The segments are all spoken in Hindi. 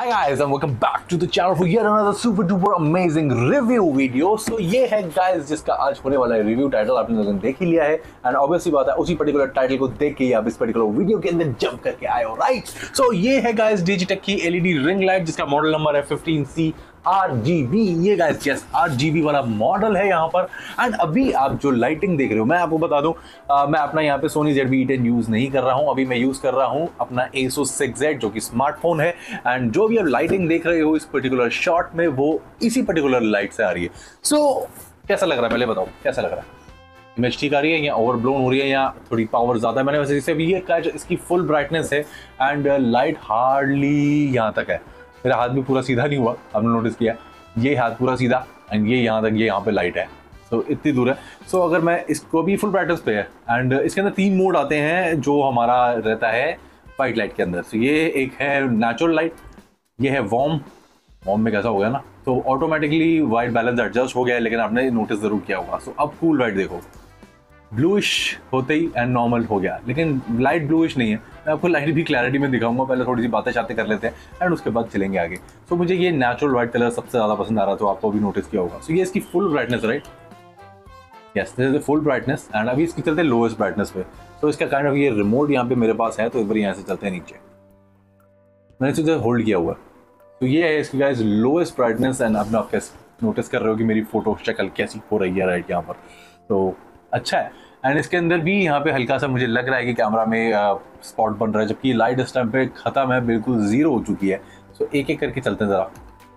Hi guys and welcome back to the channel for yet another super duper amazing review video. So ये है guys जिसका आज होने वाला है रिव्यू टाइटल आपने लोगों ने देख ही लिया है एंड ऑब्वियसली बात है उसी पर्टिकुलर टाइटल को देख के ही आप इस पर्टिकुलर वीडियो के अंदर जंप करके आए हो राइट। सो ये है गाइस डिजिटेक की एलईडी रिंग लाइट जिसका मॉडल नंबर है 15C RGB। ये गाइस यस RGB वाला मॉडल है यहाँ पर। एंड अभी आप जो लाइटिंग देख रहे हो मैं आपको बता दूं मैं अपना यहाँ पे सोनी ZV-E10 यूज नहीं कर रहा हूँ, अभी मैं यूज कर रहा हूँ अपना ASUS 6Z जो कि स्मार्टफोन है। एंड जो भी आप लाइटिंग देख रहे हो इस पर्टिकुलर शॉट में वो इसी पर्टिकुलर लाइट से आ रही है। सो कैसा लग रहा है पहले बताओ कैसा लग रहा है? इमेज ठीक आ रही है या ओवरब्लोन हो रही है या थोड़ी पावर ज़्यादा है? मैंने वैसे इसे भी ये इसकी फुल ब्राइटनेस है एंड लाइट हार्डली यहाँ तक है। मेरा हाथ भी पूरा सीधा नहीं हुआ, आपने नोटिस किया ये हाथ पूरा सीधा एंड ये यहाँ तक ये यहाँ पे लाइट है। सो इतनी दूर है। सो अगर मैं इसको भी फुल ब्राइटनेस पे है एंड इसके अंदर 3 मोड आते हैं जो हमारा रहता है वाइट लाइट के अंदर। सो ये एक है नेचुरल लाइट, ये है वार्म में कैसा हो गया ना, तो ऑटोमेटिकली वाइट बैलेंस एडजस्ट हो गया है लेकिन आपने नोटिस जरूर किया होगा। सो अब कूल वाइट देखो ब्लूइश होते ही एंड नॉर्मल हो गया लेकिन लाइट ब्लूइश नहीं है। मैं आपको लाइट भी क्लैरिटी में दिखाऊंगा, पहले थोड़ी सी बातें कर लेते हैं एंड उसके बाद चलेंगे आगे। सो मुझे ये नेचुरल वाइट कलर सबसे ज़्यादा पसंद आ रहा था, आपको भी नोटिस किया होगा। सो ये इसकी full brightness right, yes this is the full brightness and अभी इसकी चलते हैं लोएस्ट ब्राइटनेस पे। सो इसका काइंड ऑफ ये रिमोट यहाँ पे मेरे पास है तो एक बार यहाँ से चलते हैं नीचे, मैंने इसे होल्ड किया हुआ है। तो ये है इसकी गाइस लोएस्ट ब्राइटनेस एंड आपने आप कैसे नोटिस कर रहे हो कि मेरी फोटो शक्ल कैसी हो रही है राइट यहाँ पर, तो अच्छा है। एंड इसके अंदर भी यहाँ पे हल्का सा मुझे लग रहा है कि कैमरा में स्पॉट बन रहा है जबकि लाइट इस टाइम पे खत्म है, बिल्कुल जीरो हो चुकी है। सो एक एक करके चलते हैं जरा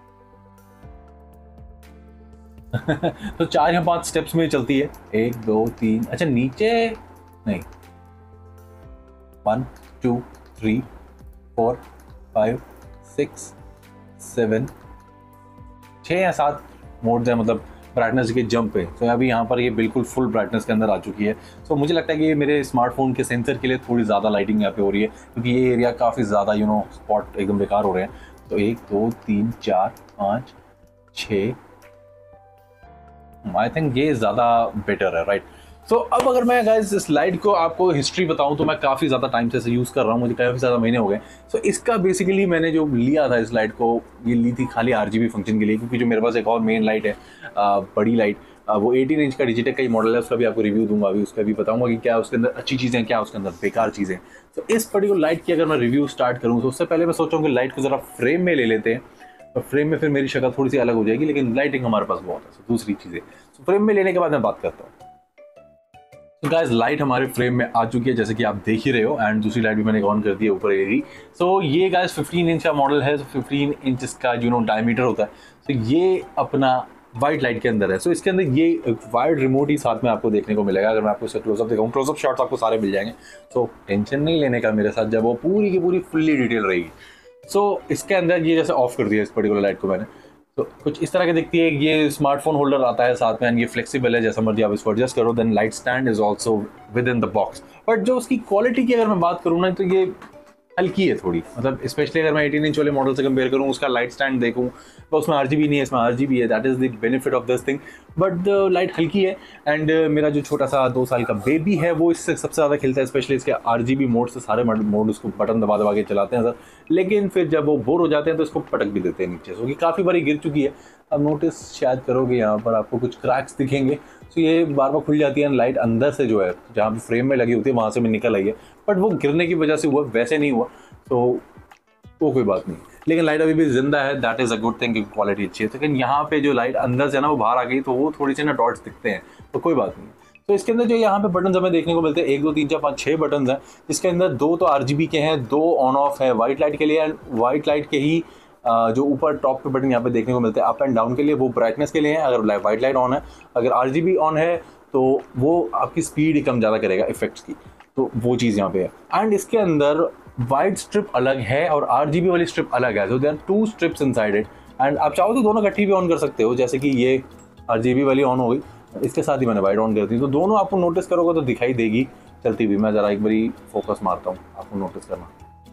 तो 4 या 5 स्टेप्स में चलती है, 1 2 3 अच्छा नीचे नहीं 1 2 3 4 5 6 7 6 या 7 मोड है मतलब ब्राइटनेस के जंप पे। तो अभी यहाँ पर ये बिल्कुल फुल ब्राइटनेस के अंदर आ चुकी है। सो मुझे लगता है कि ये मेरे स्मार्टफोन के सेंसर के लिए थोड़ी ज़्यादा लाइटिंग यहाँ पे हो रही है क्योंकि ये एरिया काफ़ी ज़्यादा स्पॉट एकदम बेकार हो रहे हैं। तो 1 2 3 4 5 6 आई थिंक ये ज़्यादा बेटर है राइट। सो अब अगर मैं गाइस इस लाइट को आपको हिस्ट्री बताऊं तो मैं काफ़ी ज़्यादा टाइम से यूज़ कर रहा हूँ, मुझे काफ़ी ज़्यादा महीने हो गए। सो इसका बेसिकली मैंने जो लिया था इस लाइट को ये ली थी खाली RGB फंक्शन के लिए क्योंकि जो मेरे पास एक और मेन लाइट है बड़ी लाइट वो 18 इंच का डिजिटेक का ही मॉडल है, उसका भी आपको रिव्यू दूंगा, अभी उसका भी बताऊंगा कि क्या उसके अंदर अच्छी चीज़ें क्या उसके अंदर बेकार चीज़ें। तो इस पर्टिकुलर लाइट की अगर मैं रिव्यू स्टार्ट करूँ तो उससे पहले मैं सोचा हूँ कि लाइट को ज़रा फ्रेम में ले लेते हैं और फ्रेम में फिर मेरी शक्ल थोड़ी सी अलग हो जाएगी लेकिन लाइटिंग हमारे पास बहुत है। दूसरी चीज़ें फ्रेम में लेने के बाद मैं बात करता हूँ। तो गाइस लाइट हमारे फ्रेम में आ चुकी है जैसे कि आप देख ही रहे हो एंड दूसरी लाइट भी मैंने ऑन कर दी है ऊपर एलईडी। सो ये गाइस 15 इंच का मॉडल है, 15 इंच इसका डायमीटर होता है। तो ये अपना वाइट लाइट के अंदर है। सो इसके अंदर ये वाइड रिमोट ही साथ में आपको देखने को मिलेगा। अगर मैं आपको इसका क्लोजअप दिखाऊं, क्लोजअप शॉट्स आपको सारे मिल जाएंगे। सो टेंशन नहीं लेने का मेरे साथ, जब वो पूरी की पूरी फुल्ली डिटेल रहेगी। सो इसके अंदर ये जैसे ऑफ कर दिया इस पर्टिकुलर लाइट को मैंने, तो कुछ इस तरह के दिखती है। ये स्मार्टफोन होल्डर आता है साथ में एंड ये फ्लेक्सिबल है, जैसा मर्जी आप इसको एडजस्ट करो। Then light stand is also within the box. But जो उसकी क्वालिटी की अगर मैं बात करूँ ना तो ये हल्की है थोड़ी, मतलब स्पेशली अगर मैं 18 इंच वाले मॉडल से कंपेयर करूँ, उसका लाइट स्टैंड देखूँ तो उसमें RGB नहीं है, इसमें RGB है। That is the benefit of this thing. But light हल्की है एंड मेरा जो छोटा सा 2 साल का बेबी है वो इससे सबसे ज़्यादा खेलता है, स्पेशली इसके RGB मोड से। सारे मोड उसको बटन दबा दबा के चलाते हैं सर, लेकिन फिर जब वो बोर हो जाते हैं तो इसको पटक भी देते हैं नीचे। सो ये काफ़ी बारी गिर चुकी है। अब नोटिस शायद करोगे यहाँ पर आपको कुछ क्रैक्स दिखेंगे। तो ये बार बार खुल जाती है, लाइट अंदर से जो है जहाँ पे फ्रेम में लगी होती है वहाँ से भी निकल आई है, बट वो गिरने की वजह से हुआ, वैसे नहीं हुआ। तो वो कोई बात नहीं, लेकिन लाइट अभी भी जिंदा है। That is a good thing, quality अच्छी है। लेकिन यहाँ पे जो लाइट अंदर से ना वो बाहर आ गई तो वो थोड़ी सी ना डॉट्स दिखते हैं, तो कोई बात नहीं। तो इसके अंदर जो यहाँ पे बटन हमें देखने को मिलते हैं 1 2 3 4 5 6 बटन हैं, जिसके अंदर 2 तो RGB के हैं, 2 ऑन ऑफ है वाइट लाइट के लिए एंड वाइट लाइट के ही जो ऊपर टॉप पे बटन यहाँ पे देखने को मिलते हैं अप एंड डाउन के लिए, वो ब्राइटनेस के लिए है अगर वाइट लाइट ऑन है। अगर RGB ऑन है तो वो आपकी स्पीड ही कम ज़्यादा करेगा इफेक्ट्स की, तो वो चीज़ यहाँ पे है। एंड इसके अंदर वाइट स्ट्रिप अलग है और RGB वाली स्ट्रिप अलग है। So there are 2 strips inside it and आप चाहो तो दोनों इकट्ठी भी ऑन कर सकते हो, जैसे कि ये RGB वाली ऑन हो गई, इसके साथ ही मैंने वाइट ऑन कर दी, तो दोनों आपको नोटिस करोगे तो दिखाई देगी चलती हुई। मैं ज़रा एक बारी फोकस मारता हूँ, आपको नोटिस करना।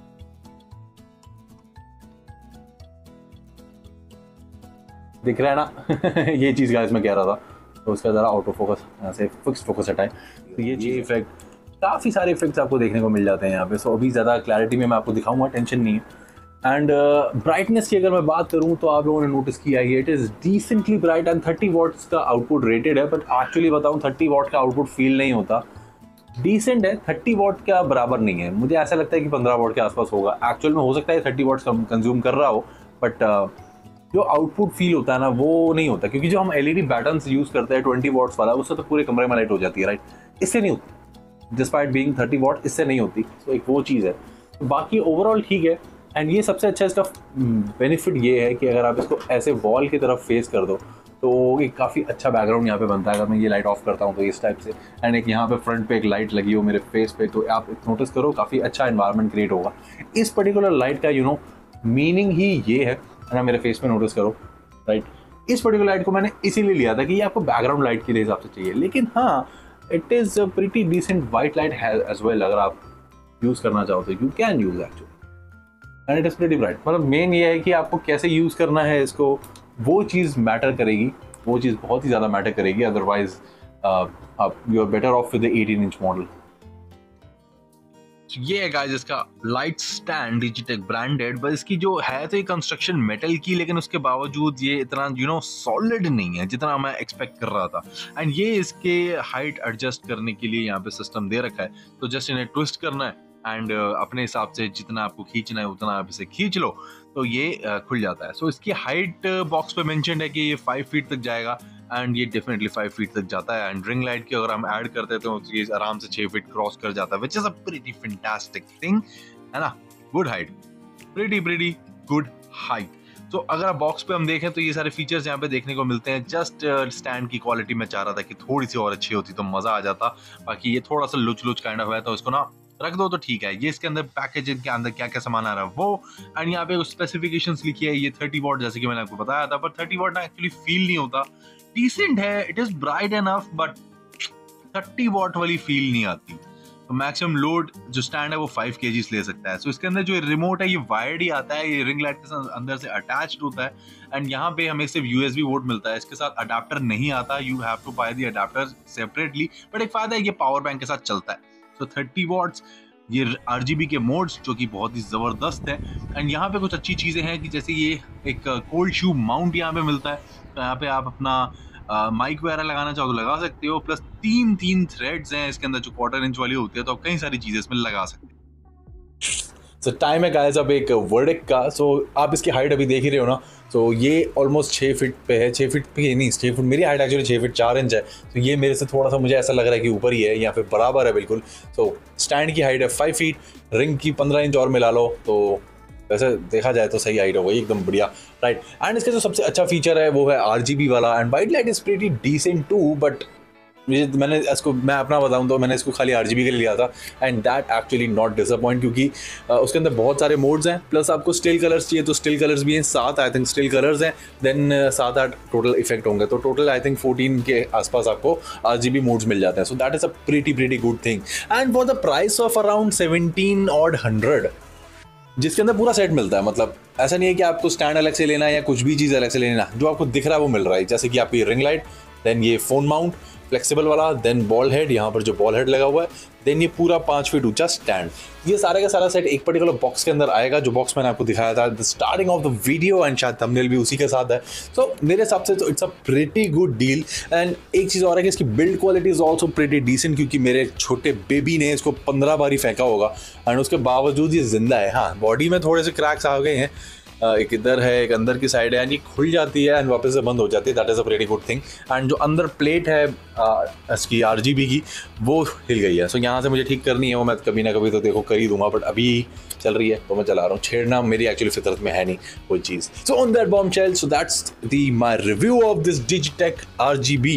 दिख रहा है ना ये चीज़ गाइस मैं कह रहा था, तो उसका ज़रा ऑटो फोकस यहाँ से फिक्स फोकस हटाए तो ये इफेक्ट काफ़ी सारे इफेक्ट्स आपको देखने को मिल जाते हैं यहाँ पे। सो अभी ज़्यादा क्लैरिटी में मैं आपको दिखाऊंगा, टेंशन नहीं है। एंड ब्राइटनेस की अगर मैं बात करूं तो आप लोगों ने नोटिस किया है it is decently bright and 30 watts का आउटपुट रेटेड है, बट एक्चुअली बताऊं 30 वॉट का आउटपुट फील नहीं होता। डिसेंट है, 30 वॉट का बराबर नहीं है। मुझे ऐसा लगता है कि 15 वॉट के आसपास होगा। एक्चुअल में हो सकता है 30 वॉट्स कंज्यूम कर रहा हो, बट जो आउटपुट फील होता है ना वो नहीं होता, क्योंकि जो हम एलईडी पैटर्न्स यूज़ करते हैं 20 वॉट्स वाला, उससे तो पूरे कमरे में लाइट हो जाती है, राइट। इससे नहीं होती, डिस्पाइट बीइंग 30 वॉट, इससे नहीं होती। तो एक वो चीज़ है। बाकी ओवरऑल ठीक है। एंड ये सबसे अच्छा इसका बेनिफिट ये है कि अगर आप इसको ऐसे वॉल की तरफ फेस कर दो तो एक काफ़ी अच्छा बैकग्राउंड यहाँ पे बनता है। अगर मैं ये लाइट ऑफ करता हूँ तो इस टाइप से, एंड एक यहाँ पे फ्रंट पे एक लाइट लगी हो मेरे फेस पे, तो आप नोटिस करो काफ़ी अच्छा एनवायरनमेंट क्रिएट होगा। इस पर्टिकुलर लाइट का मीनिंग ही ये है ना, मेरे फेस पे नोटिस करो, राइट। इस पर्टिकुलर लाइट को मैंने इसीलिए लिया था कि ये आपको बैकग्राउंड लाइट के हिसाब से चाहिए, लेकिन हाँ it is a pretty decent white light as well. अगर आप यूज़ करना चाहो तो you can use actually, and it is pretty bright. मतलब मेन ये है कि आपको कैसे यूज़ करना है इसको, वो चीज़ मैटर करेगी, वो चीज़ बहुत ही ज़्यादा मैटर करेगी। अदरवाइज आप you are better off with the 18 inch model. ये है गाइस इसका लाइट स्टैंड, डिजिटेक ब्रांडेड, बस इसकी जो है तो ये कंस्ट्रक्शन मेटल की, लेकिन उसके बावजूद ये इतना सॉलिड नहीं है जितना मैं एक्सपेक्ट कर रहा था। एंड ये इसके हाइट एडजस्ट करने के लिए यहाँ पे सिस्टम दे रखा है, तो जस्ट इन्हें ट्विस्ट करना है एंड अपने हिसाब से जितना आपको खींचना है उतना आप इसे खींच लो तो ये खुल जाता है। सो इसकी हाइट बॉक्स पे मेंशन्ड है कि ये 5 फीट तक जाएगा, एंड ये डेफिनेटली 5 फीट तक जाता है। एंड रिंग लाइट की अगर हम ऐड करते हैं तो ये आराम से 6 फीट क्रॉस कर जाता है, which is a pretty fantastic thing, है ना। Good height, pretty good height. तो अगर आप बॉक्स पे हम देखें तो ये सारे फीचर्स यहाँ पे देखने को मिलते हैं। जस्ट स्टैंड की क्वालिटी मैं चाह रहा था कि थोड़ी सी और अच्छी होती तो मजा आ जाता, बाकी ये थोड़ा सा लुच काइंड ऑफ है, तो इसको ना रख दो तो ठीक है। ये इसके अंदर पैकेजिंग के अंदर क्या क्या सामान आ रहा है वो, एंड यहाँ पे स्पेसिफिकेशंस लिखी है। ये 30 वॉट जैसे कि मैंने आपको बताया था, पर 30 वॉट ना एक्चुअली फील नहीं होता। डिसेंट है, it is bright enough, but 30 watt वाली फील नहीं आती। तो मैक्सिमम लोड जो स्टैंड है वो 5 kg ले सकता है। सो इसके अंदर जो रिमोट है ये वायर्ड ही आता है, ये रिंग लाइट के साथ अंदर से अटैच्ड होता है। एंड यहाँ पे हमें सिर्फ USB पोर्ट मिलता है, इसके साथ अडाप्टर नहीं आता। You have to buy the adapter separately, but एक फायदा है ये पावर बैंक के साथ चलता है। सो 30 वॉट्स, ये RGB के मोड्स जो कि बहुत ही ज़बरदस्त है। एंड यहाँ पे कुछ अच्छी चीज़ें हैं कि जैसे ये एक कोल्ड शू माउंट यहाँ पे मिलता है, तो यहाँ पे आप अपना माइक वगैरह लगाना चाहो तो लगा सकते हो। प्लस तीन थ्रेड्स हैं इसके अंदर जो 1/4 इंच वाली होती है, तो आप कई सारी चीज़ें इसमें लगा सकते हो। सो टाइम है गाइस अब एक वर्डिक्ट का। सो आप इसकी हाइट अभी देख ही रहे हो ना, तो ये ऑलमोस्ट 6 फीट पे है। 6 फीट पे नहीं, 6 फुट, मेरी हाइट एक्चुअली 6 फीट 4 इंच है, तो ये मेरे से थोड़ा सा मुझे ऐसा लग रहा है कि ऊपर ही है, या फिर बराबर है बिल्कुल। सो स्टैंड की हाइट है 5 फीट, रिंग की 15 इंच और मिला लो तो वैसे देखा जाए तो सही हाइट हो गई, एकदम बढ़िया, राइट। एंड इसका जो सबसे अच्छा फीचर है वो है RGB वाला, and white light is pretty decent too, but मैं अपना बताऊं तो मैंने इसको खाली RGB के लिए लिया था, and that actually not disappoint, क्योंकि उसके अंदर बहुत सारे मोड्स हैं। प्लस आपको स्टिल कलर्स चाहिए तो स्टिल कलर्स भी हैं, 7 आई थिंक स्टिल कलर्स हैं, देन 7-8 टोटल इफेक्ट होंगे, तो टोटल आई थिंक 14 के आसपास आपको RGB मोड्स मिल जाते हैं। So that is a pretty good thing, and for the price of around 1700 जिसके अंदर पूरा सेट मिलता है। मतलब ऐसा नहीं है कि आपको स्टैंड अलग से लेना है या कुछ भी चीज़ अलग से लेना, जो आपको दिख रहा है वो मिल रहा है। जैसे कि आपकी रिंग लाइट, देन ये फ़ोन माउंट फ्लेक्सिबल वाला, देन बॉल हेड, यहाँ पर जो बॉल हेड लगा हुआ है, देन ये पूरा 5 फीट ऊंचा स्टैंड, ये सारा का सारा सेट एक पर्टिकुलर बॉक्स के अंदर आएगा, जो बॉक्स मैंने आपको दिखाया था the starting of the video, एंड शायद थंबनेल भी उसी के साथ है। सो मेरे हिसाब से तो it's a pretty good deal. And एक चीज़ और है कि इसकी build quality is also pretty decent, क्योंकि मेरे छोटे बेबी ने इसको 15 बार ही फेंका होगा, एंड उसके बावजूद ये जिंदा है। हाँ, बॉडी में थोड़े से क्रैक्स आ गए हैं, एक इधर है, एक अंदर की साइड है, एंड ये खुल जाती है एंड वापस से बंद हो जाती है। That is a pretty good thing. And जो अंदर प्लेट है इसकी RGB की, वो हिल गई है। सो यहाँ से मुझे ठीक करनी है, वो मैं कभी ना कभी तो देखो कर ही दूंगा, बट अभी चल रही है तो मैं चला रहा हूँ। छेड़ना मेरी एक्चुअली फितरत में है नहीं कोई चीज़। So on that bombshell, so that's the my review of this Digitek RGB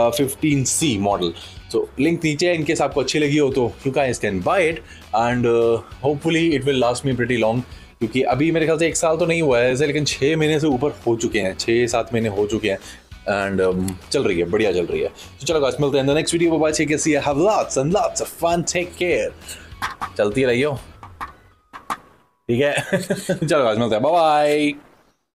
15C model. So link नीचे है, इनकेस आपको अच्छी लगी हो तो you guys can buy it, and hopefully it will last me pretty long, क्योंकि अभी मेरे ख्याल से 1 साल तो नहीं हुआ है ऐसे, लेकिन 6 महीने से ऊपर हो चुके हैं, 6-7 महीने हो चुके हैं, एंड चल रही है, बढ़िया चल रही है। तो चलो गाइस, मिलते हैं in the next video. Bye, take care, have lots and lots of fun, take care, चलती रहियो, ठीक है। चलो गाइस, मिलते हैं, बाय बाय।